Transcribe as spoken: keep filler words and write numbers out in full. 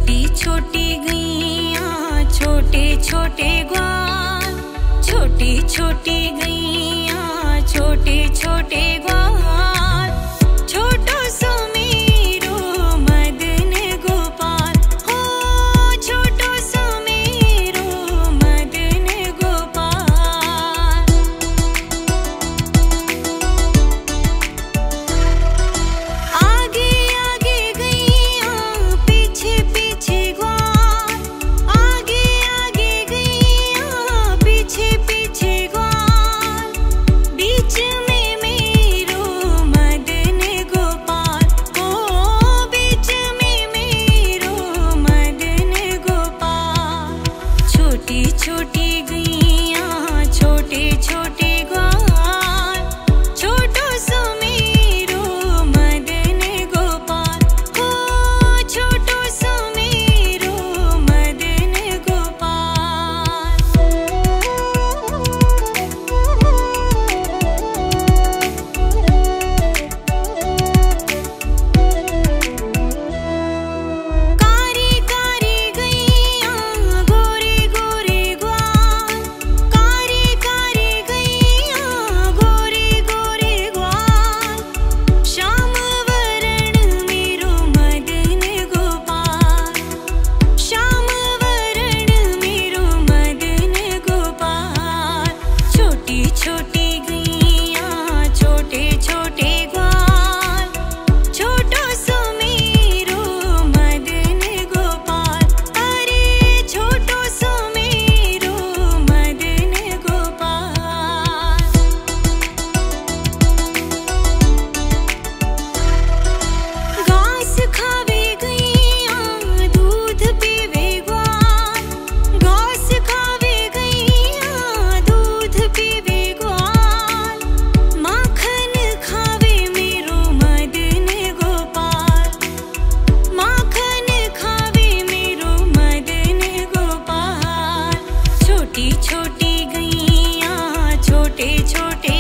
छोटी छोटी गैया छोटे छोटे ग्वाल, छोटी छोटी गैया छोटे छोटे ग्वाल, छोटो सो मेरो मदन गोपाल, हो छोटो सो मेरो मदन गोपाल। आगे आगे गैया पीछे पीछे ग्वाल, आगे आगे गैया पीछे पीछे ग्वाल, बीच में मेरो मदन गोपाल, हो बीच में मेरो मदन गोपाल। छोटी छोटी गैया छोटे छोटे ग्वाल, छोटो सो मेरो मदन गोपाल, हो छोटो सो मेरो मदन गोपाल। कारी कारी गैया गोरे गोरे ग्वाल, कारी कारी गैया गोरे गोरे ग्वाल, श्याम वरण मेरो मदन गोपाल, श्याम वरण मेरो मदन गोपाल। छोटी छोटी गैया छोटे छोटे ग्वाल, छोटो सो मेरो मदन गोपाल, अरे छोटो सो मेरो मदन गोपाल। घास खावे गैया दूध पीवे ग्वाल, घास खावे गैया दूध पीवे ग्वाल, माखन खावे मेरो मदन गोपाल, माखन खावे मेरो मदन गोपाल। छोटी छोटी गैया छोटे छोटे